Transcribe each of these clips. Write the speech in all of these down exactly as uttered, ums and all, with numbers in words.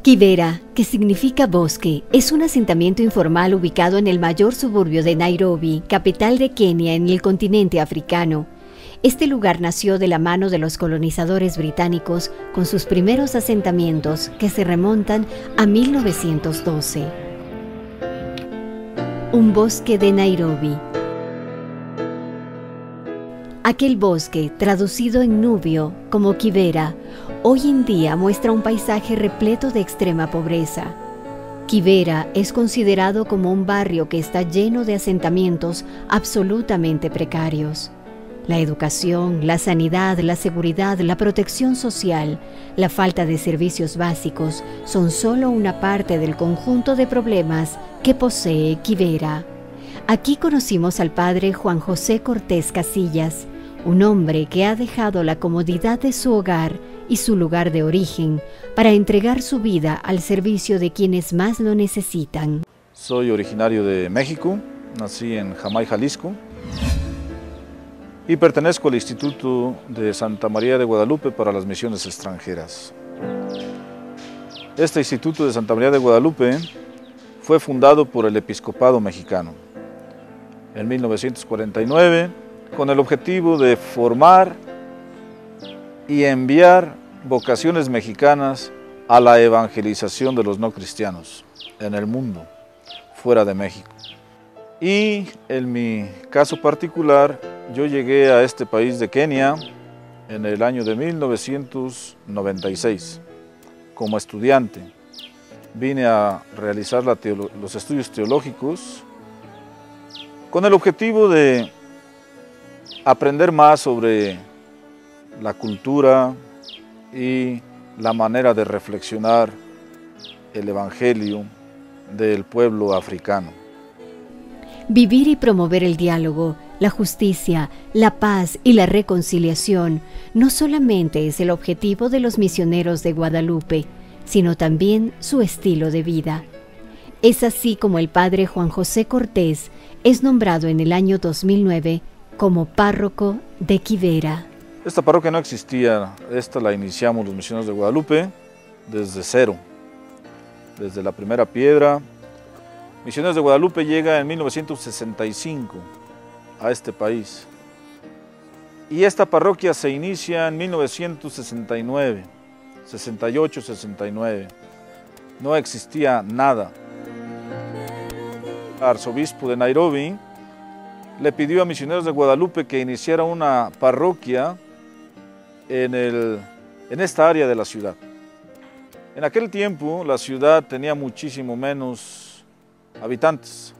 Kibera, que significa bosque, es un asentamiento informal ubicado en el mayor suburbio de Nairobi, capital de Kenia en el continente africano. Este lugar nació de la mano de los colonizadores británicos con sus primeros asentamientos que se remontan a mil novecientos doce. Un bosque de Nairobi. Aquel bosque, traducido en nubio como Kibera, hoy en día muestra un paisaje repleto de extrema pobreza. Kibera es considerado como un barrio que está lleno de asentamientos absolutamente precarios. La educación, la sanidad, la seguridad, la protección social, la falta de servicios básicos son solo una parte del conjunto de problemas que posee Kibera. Aquí conocimos al padre Juan José Cortés Casillas, un hombre que ha dejado la comodidad de su hogar y su lugar de origen para entregar su vida al servicio de quienes más lo necesitan. Soy originario de México, nací en Jamay, Jalisco, y pertenezco al Instituto de Santa María de Guadalupe para las Misiones Extranjeras. Este Instituto de Santa María de Guadalupe fue fundado por el Episcopado Mexicano en mil novecientos cuarenta y nueve con el objetivo de formar y enviar vocaciones mexicanas a la evangelización de los no cristianos en el mundo, fuera de México. Y en mi caso particular, yo llegué a este país de Kenia en el año de mil novecientos noventa y seis como estudiante. Vine a realizar la los estudios teológicos con el objetivo de aprender más sobre la cultura y la manera de reflexionar el evangelio del pueblo africano. Vivir y promover el diálogo, la justicia, la paz y la reconciliación no solamente es el objetivo de los misioneros de Guadalupe, sino también su estilo de vida. Es así como el padre Juan José Cortés es nombrado en el año dos mil nueve como párroco de Kibera. Esta parroquia no existía, esta la iniciamos los misioneros de Guadalupe desde cero, desde la primera piedra. Misioneros de Guadalupe llega en mil novecientos sesenta y cinco a este país y esta parroquia se inicia en mil novecientos sesenta y nueve, sesenta y ocho, sesenta y nueve. No existía nada. El arzobispo de Nairobi le pidió a Misioneros de Guadalupe que iniciara una parroquia en, el, en esta área de la ciudad. En aquel tiempo la ciudad tenía muchísimo menos habitantes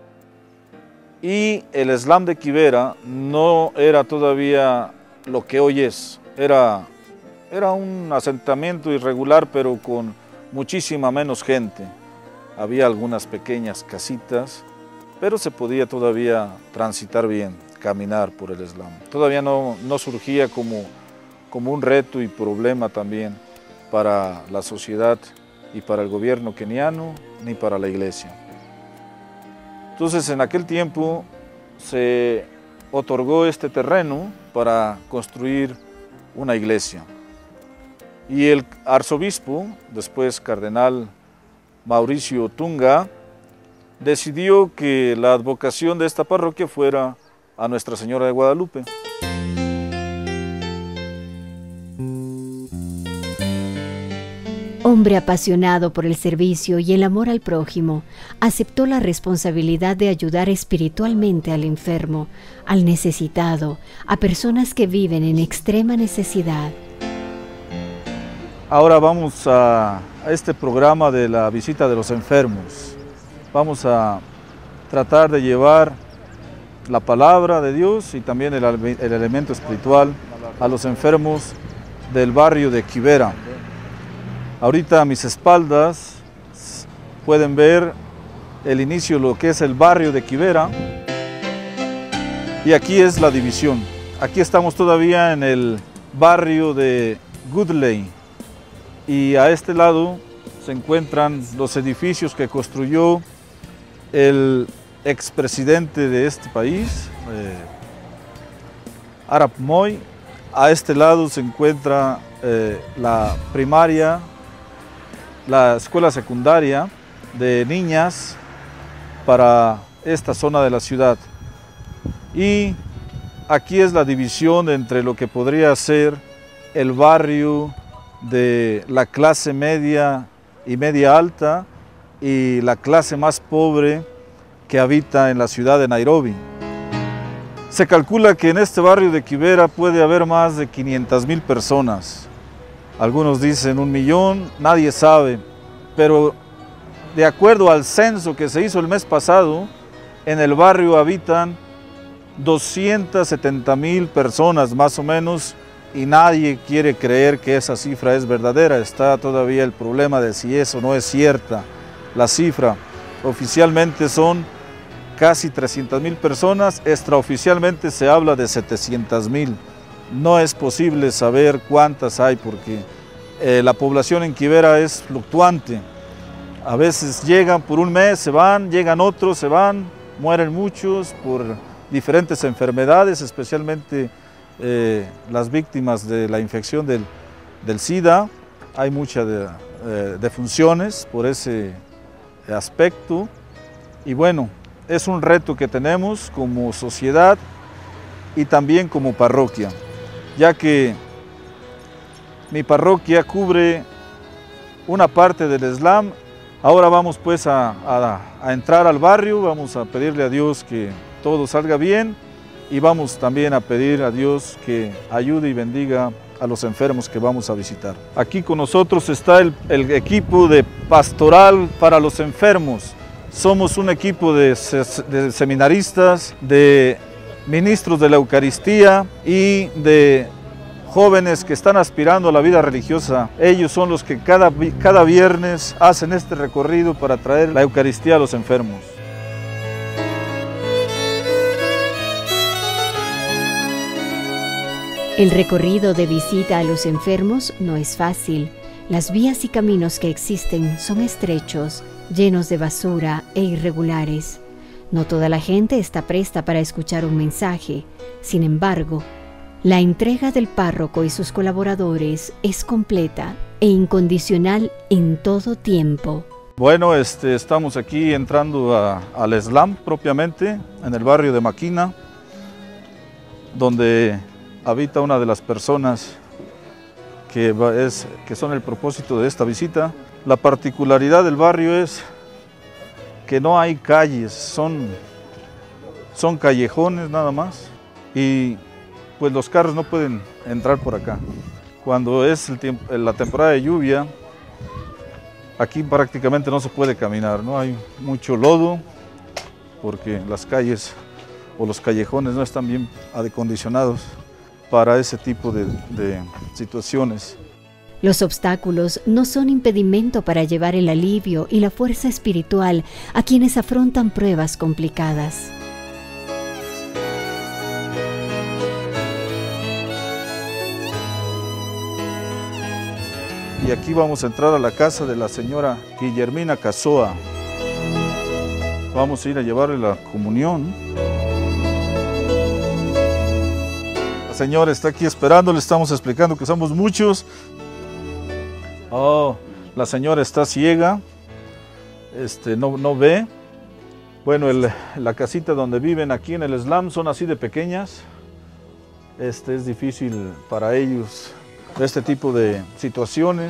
y el Islam de Kibera no era todavía lo que hoy es. Era, era un asentamiento irregular pero con muchísima menos gente. Había algunas pequeñas casitas, pero se podía todavía transitar bien, caminar por el Islam. Todavía no, no surgía como, como un reto y problema también para la sociedad y para el gobierno keniano, ni para la iglesia. Entonces, en aquel tiempo se otorgó este terreno para construir una iglesia. Y el arzobispo, después cardenal Mauricio Tunga, decidió que la advocación de esta parroquia fuera a Nuestra Señora de Guadalupe. Hombre apasionado por el servicio y el amor al prójimo, aceptó la responsabilidad de ayudar espiritualmente al enfermo, al necesitado, a personas que viven en extrema necesidad. Ahora vamos a, a este programa de la visita de los enfermos. Vamos a tratar de llevar la palabra de Dios y también el, el elemento espiritual a los enfermos del barrio de Kibera. Ahorita a mis espaldas pueden ver el inicio de lo que es el barrio de Kibera y aquí es la división. Aquí estamos todavía en el barrio de Goodley y a este lado se encuentran los edificios que construyó el expresidente de este país, eh, Arap Moi. A este lado se encuentra eh, la primaria la escuela secundaria de niñas para esta zona de la ciudad. Y aquí es la división entre lo que podría ser el barrio de la clase media y media alta y la clase más pobre que habita en la ciudad de Nairobi. Se calcula que en este barrio de Kibera puede haber más de quinientas mil personas. Algunos dicen un millón, nadie sabe, pero de acuerdo al censo que se hizo el mes pasado, en el barrio habitan doscientas setenta mil personas más o menos, y nadie quiere creer que esa cifra es verdadera. Está todavía el problema de si eso no es cierta. La cifra oficialmente son casi trescientas mil personas, extraoficialmente se habla de setecientas mil. No es posible saber cuántas hay porque eh, la población en Kibera es fluctuante. A veces llegan por un mes, se van, llegan otros, se van, mueren muchos por diferentes enfermedades, especialmente eh, las víctimas de la infección del, del SIDA. Hay muchas de, eh, defunciones por ese aspecto. Y bueno, es un reto que tenemos como sociedad y también como parroquia, ya que mi parroquia cubre una parte del Islam. Ahora vamos pues a, a, a entrar al barrio, vamos a pedirle a Dios que todo salga bien y vamos también a pedir a Dios que ayude y bendiga a los enfermos que vamos a visitar. Aquí con nosotros está el, el equipo de pastoral para los enfermos. Somos un equipo de, de seminaristas, de ministros de la Eucaristía y de jóvenes que están aspirando a la vida religiosa. Ellos son los que cada, cada viernes hacen este recorrido para traer la Eucaristía a los enfermos. El recorrido de visita a los enfermos no es fácil. Las vías y caminos que existen son estrechos, llenos de basura e irregulares. No toda la gente está presta para escuchar un mensaje. Sin embargo, la entrega del párroco y sus colaboradores es completa e incondicional en todo tiempo. Bueno, este, estamos aquí entrando a, al Islam propiamente, en el barrio de Maquina, donde habita una de las personas que, es, que son el propósito de esta visita. La particularidad del barrio es que no hay calles, son, son callejones nada más, y pues los carros no pueden entrar por acá. Cuando es el tiempo, la temporada de lluvia, aquí prácticamente no se puede caminar, ¿no? Hay mucho lodo porque las calles o los callejones no están bien acondicionados para ese tipo de, de situaciones. Los obstáculos no son impedimento para llevar el alivio y la fuerza espiritual a quienes afrontan pruebas complicadas. Y aquí vamos a entrar a la casa de la señora Guillermina Casoa. Vamos a ir a llevarle la comunión. La señora está aquí esperando, le estamos explicando que somos muchos. Oh, la señora está ciega, este, no, no ve. Bueno, el, la casita donde viven aquí en el Islam son así de pequeñas. Este, es difícil para ellos este tipo de situaciones.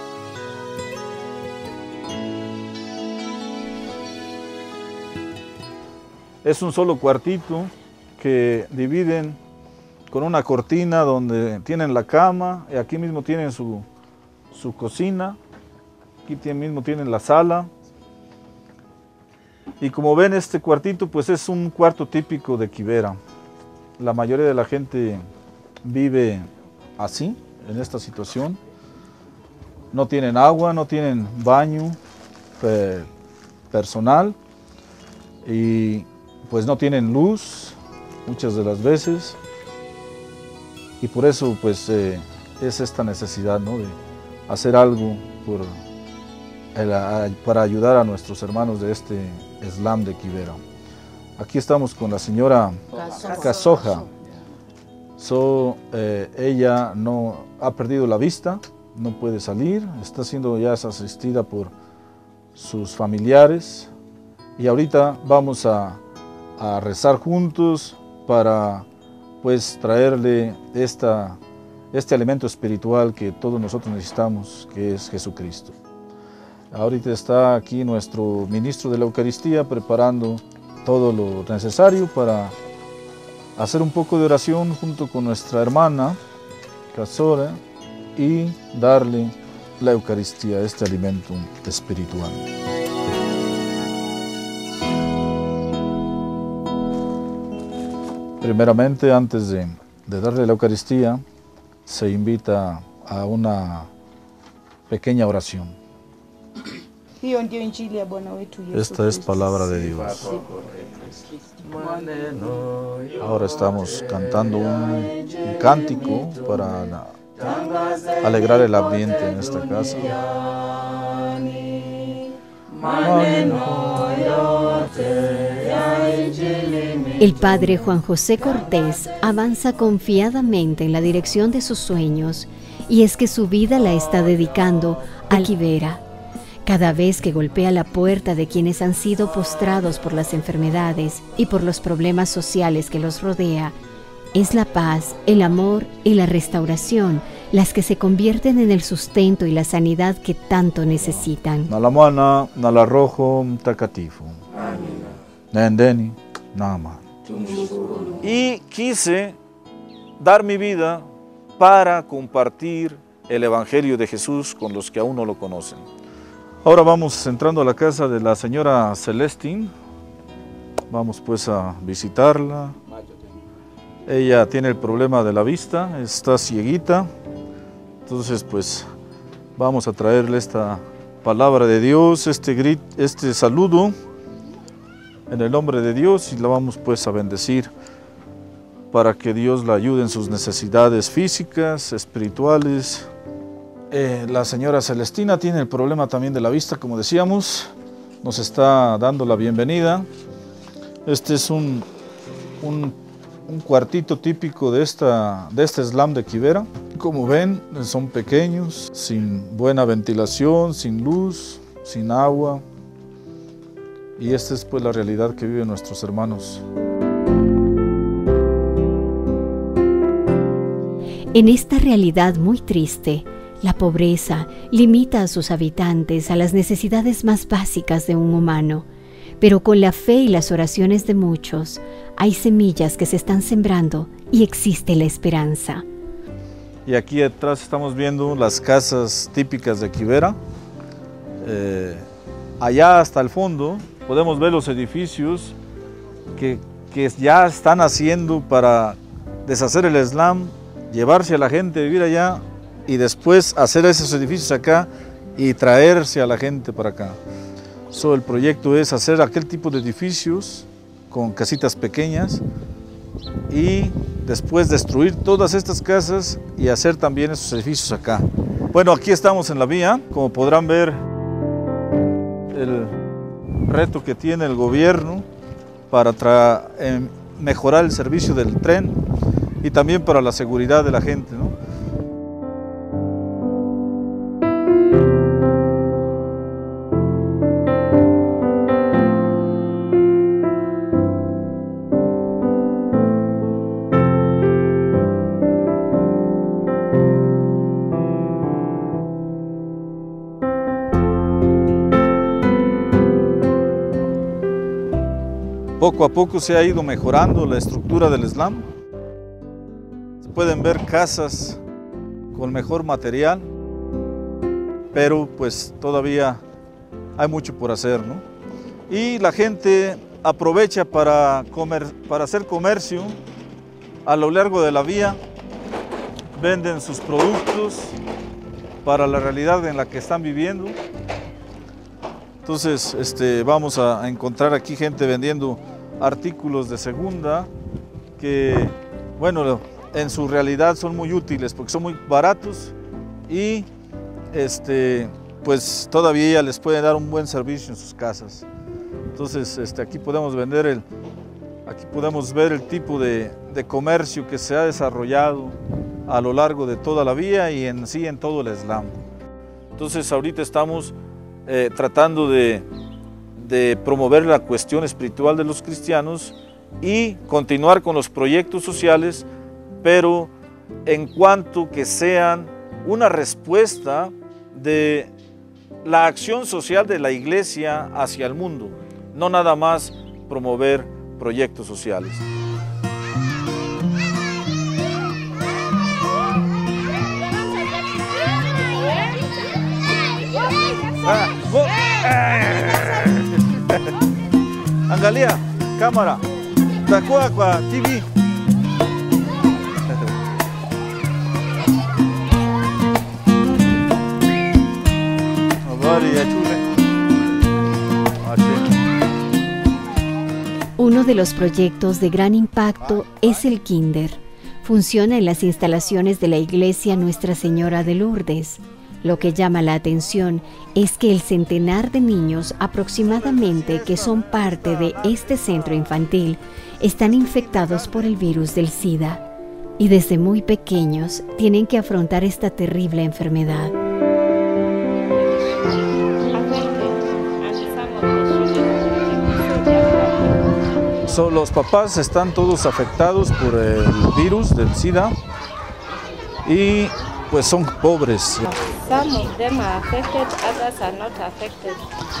Es un solo cuartito que dividen con una cortina donde tienen la cama y aquí mismo tienen su, su cocina, aquí mismo tienen la sala. Y como ven, este cuartito pues es un cuarto típico de Kibera. La mayoría de la gente vive así, en esta situación. No tienen agua, no tienen baño eh, personal y pues no tienen luz muchas de las veces. Y por eso pues eh, es esta necesidad, ¿no?, de hacer algo por, el, para ayudar a nuestros hermanos de este Islam de Kibera. Aquí estamos con la señora Casoja. So, eh, ella no ha perdido la vista, no puede salir, está siendo ya asistida por sus familiares y ahorita vamos a, a rezar juntos para pues traerle esta, este alimento espiritual que todos nosotros necesitamos, que es Jesucristo. Ahorita está aquí nuestro ministro de la Eucaristía preparando todo lo necesario para hacer un poco de oración junto con nuestra hermana Casora y darle la Eucaristía, este alimento espiritual. Primeramente, antes de, de darle la Eucaristía, se invita a una pequeña oración. Esta es palabra de Dios. Ahora estamos cantando un, un cántico para alegrar el ambiente en esta casa. El padre Juan José Cortés avanza confiadamente en la dirección de sus sueños, y es que su vida la está dedicando a Quivera. Cada vez que golpea la puerta de quienes han sido postrados por las enfermedades y por los problemas sociales que los rodea, es la paz, el amor y la restauración las que se convierten en el sustento y la sanidad que tanto necesitan. Nalamana, nalarrojo, takatifu. Nendeni, nama. Y quise dar mi vida para compartir el Evangelio de Jesús con los que aún no lo conocen. Ahora vamos entrando a la casa de la señora Celestín. Vamos pues a visitarla. Ella tiene el problema de la vista, está cieguita. Entonces pues vamos a traerle esta palabra de Dios, este, grit, este saludo en el nombre de Dios, y la vamos pues a bendecir para que Dios la ayude en sus necesidades físicas, espirituales. Eh, la señora Celestina tiene el problema también de la vista, como decíamos, nos está dando la bienvenida. Este es un, un, un cuartito típico de, esta, de este slam de Quivera. Como ven, son pequeños, sin buena ventilación, sin luz, sin agua. Y esta es pues la realidad que viven nuestros hermanos. En esta realidad muy triste, la pobreza limita a sus habitantes a las necesidades más básicas de un humano, pero con la fe y las oraciones de muchos, hay semillas que se están sembrando y existe la esperanza. Y aquí atrás estamos viendo las casas típicas de Quivera. Eh, allá hasta el fondo podemos ver los edificios que, que ya están haciendo para deshacer el slam, llevarse a la gente a vivir allá, y después hacer esos edificios acá y traerse a la gente para acá. So, el proyecto es hacer aquel tipo de edificios con casitas pequeñas y después destruir todas estas casas y hacer también esos edificios acá. Bueno, aquí estamos en la vía, como podrán ver el reto que tiene el gobierno para tra eh, mejorar el servicio del tren y también para la seguridad de la gente, ¿no? Poco a poco se ha ido mejorando la estructura del slam. Se pueden ver casas con mejor material, pero pues todavía hay mucho por hacer, ¿no? Y la gente aprovecha para, comer, para hacer comercio a lo largo de la vía, venden sus productos para la realidad en la que están viviendo. Entonces este, vamos a encontrar aquí gente vendiendo artículos de segunda que, bueno, en su realidad son muy útiles porque son muy baratos y este, pues todavía les pueden dar un buen servicio en sus casas. Entonces este, aquí podemos vender el, aquí podemos ver el tipo de, de comercio que se ha desarrollado a lo largo de toda la vía y en sí en todo el Islam. Entonces ahorita estamos eh, tratando de, de promover la cuestión espiritual de los cristianos y continuar con los proyectos sociales, pero en cuanto que sean una respuesta de la acción social de la Iglesia hacia el mundo, no nada más promover proyectos sociales. Ah, Angalia, cámara, Tacuacua, T V. Uno de los proyectos de gran impacto es el Kinder. Funciona en las instalaciones de la iglesia Nuestra Señora de Lourdes. Lo que llama la atención es que el centenar de niños aproximadamente que son parte de este centro infantil están infectados por el virus del SIDA y desde muy pequeños tienen que afrontar esta terrible enfermedad. So, los papás están todos afectados por el virus del SIDA y pues son pobres. Some of them are affected, others are not affected.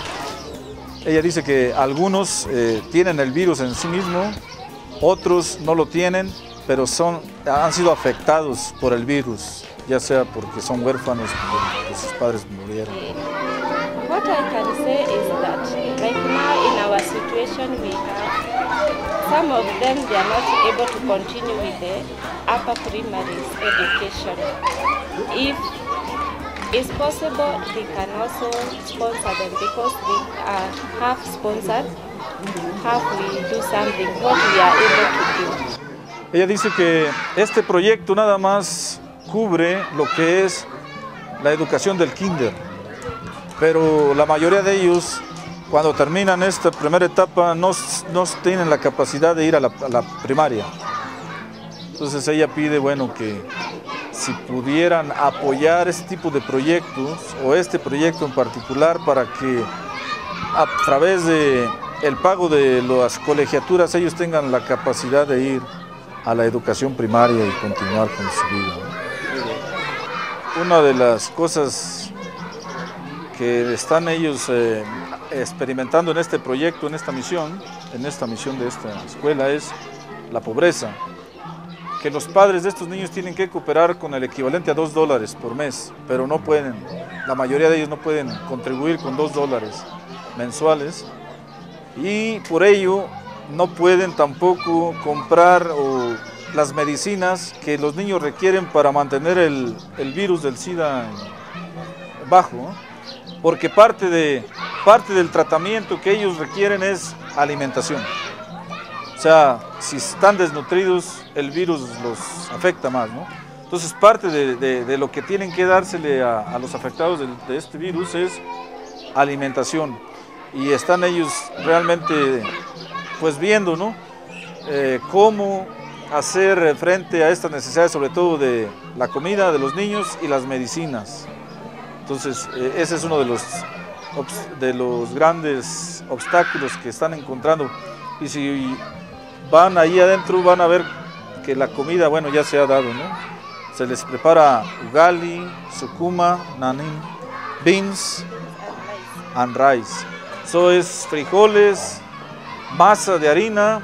Ella dice que algunos eh, tienen el virus en sí mismo, otros no lo tienen, pero son, han sido afectados por el virus, ya sea porque son huérfanos, porque sus padres murieron. What I can say is that right now in our situation we have some of them they are not able to continue with the upper primary education. If it's possible, we can also sponsor them because we are half sponsored, half we do something what we are able to do. Ella dice que este proyecto nada más cubre lo que es la educación del kinder, pero la mayoría de ellos cuando terminan esta primera etapa no, no tienen la capacidad de ir a la, a la primaria. Entonces ella pide, bueno, que si pudieran apoyar este tipo de proyectos o este proyecto en particular para que a través de el pago de las colegiaturas ellos tengan la capacidad de ir a la educación primaria y continuar con su vida. Una de las cosas que están ellos eh, experimentando en este proyecto, en esta misión, en esta misión de esta escuela es la pobreza. Que los padres de estos niños tienen que cooperar con el equivalente a dos dólares por mes, pero no pueden, la mayoría de ellos no pueden contribuir con dos dólares mensuales y por ello no pueden tampoco comprar o, las medicinas que los niños requieren para mantener el, el virus del SIDA bajo, ¿no? Porque parte, de, parte del tratamiento que ellos requieren es alimentación. O sea, si están desnutridos, el virus los afecta más, ¿no? Entonces, parte de, de, de lo que tienen que dársele a, a los afectados de, de este virus es alimentación. Y están ellos realmente, pues, viendo, ¿no? Eh, cómo hacer frente a estas necesidades, sobre todo de la comida de los niños y las medicinas. Entonces, eh, ese es uno de los, de los grandes obstáculos que están encontrando. Y si van ahí adentro, van a ver que la comida, bueno, ya se ha dado, ¿no? Se les prepara ugali, sukuma, nanin, beans and rice. Eso es frijoles, masa de harina,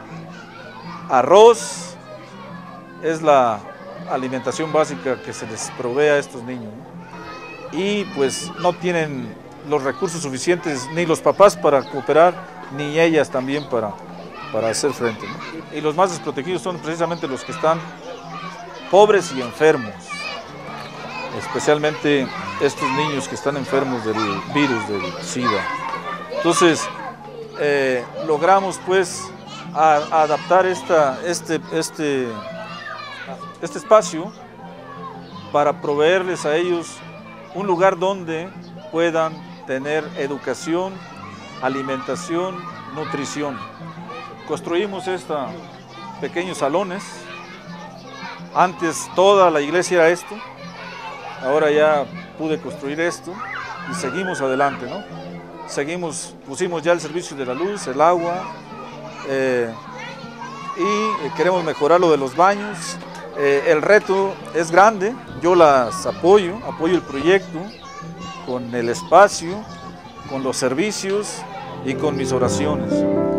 arroz, es la alimentación básica que se les provee a estos niños, ¿no? Y pues no tienen los recursos suficientes, ni los papás para cooperar, ni ellas también para, para hacer frente, ¿no? Y los más desprotegidos son precisamente los que están pobres y enfermos, especialmente estos niños que están enfermos del virus del SIDA. Entonces, eh, logramos pues a, a adaptar esta, este, este, este espacio para proveerles a ellos un lugar donde puedan tener educación, alimentación, nutrición. Construimos estos pequeños salones Antes toda la iglesia era esto, ahora ya pude construir esto y seguimos adelante, ¿no? Seguimos, pusimos ya el servicio de la luz, el agua, eh, y queremos mejorar lo de los baños. Eh, el reto es grande, yo las apoyo, apoyo el proyecto con el espacio, con los servicios y con mis oraciones.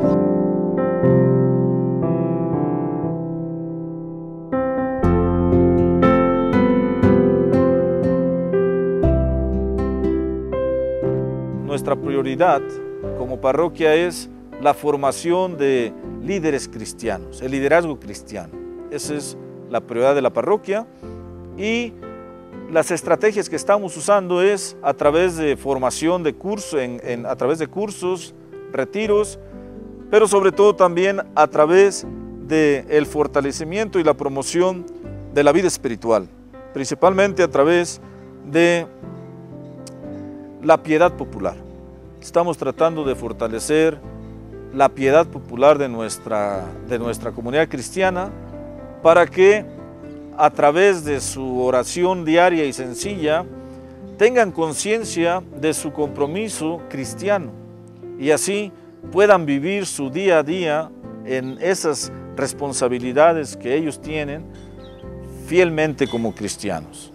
Nuestra prioridad como parroquia es la formación de líderes cristianos, el liderazgo cristiano. Esa es la prioridad de la parroquia, y las estrategias que estamos usando es a través de formación de cursos, en, en, a través de cursos, retiros, pero sobre todo también a través del fortalecimiento y la promoción de la vida espiritual, principalmente a través de la piedad popular. Estamos tratando de fortalecer la piedad popular de nuestra, de nuestra comunidad cristiana, para que a través de su oración diaria y sencilla tengan conciencia de su compromiso cristiano y así puedan vivir su día a día en esas responsabilidades que ellos tienen fielmente como cristianos.